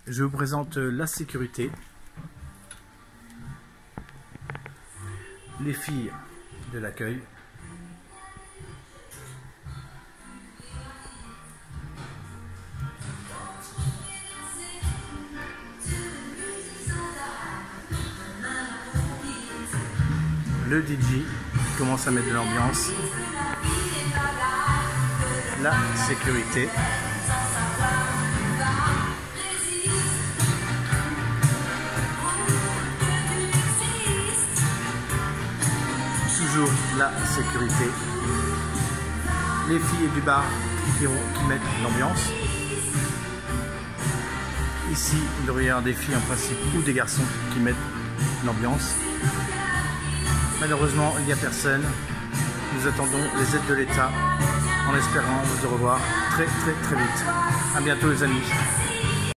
Je vous présente la sécurité, les filles de l'accueil, le DJ qui commence à mettre de l'ambiance, la sécurité, toujours la sécurité, les filles du bar qui mettent l'ambiance. Ici, il devrait y avoir des filles en principe ou des garçons qui mettent l'ambiance. Malheureusement, il n'y a personne. Nous attendons les aides de l'État en espérant vous revoir très vite. À bientôt les amis.